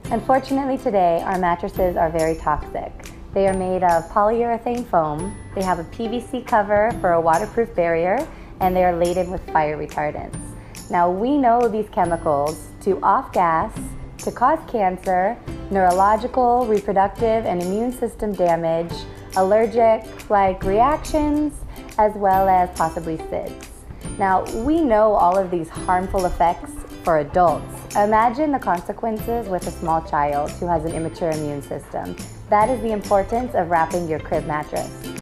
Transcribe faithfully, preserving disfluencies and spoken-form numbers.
Unfortunately today, our mattresses are very toxic. They are made of polyurethane foam, they have a P V C cover for a waterproof barrier, and they are laden with fire retardants. Now we know these chemicals to off-gas, to cause cancer, neurological, reproductive, and immune system damage, allergic-like reactions, as well as possibly S I D S. Now we know all of these harmful effects for adults. Imagine the consequences with a small child who has an immature immune system. That is the importance of wrapping your crib mattress.